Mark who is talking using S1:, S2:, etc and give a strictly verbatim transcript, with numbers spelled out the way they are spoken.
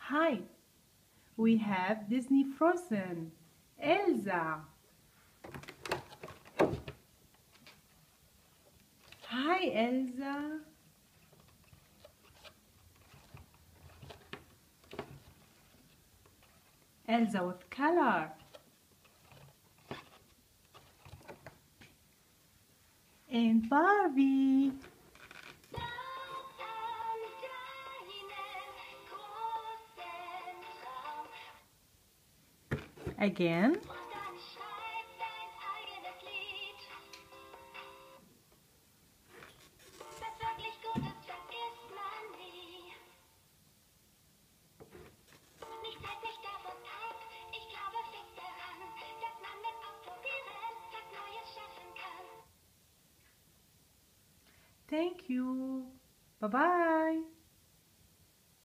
S1: Hi, we have Disney Frozen, Elsa. Hi, Elsa. Elsa with color. And Barbie. Again. Thank you. Bye-bye.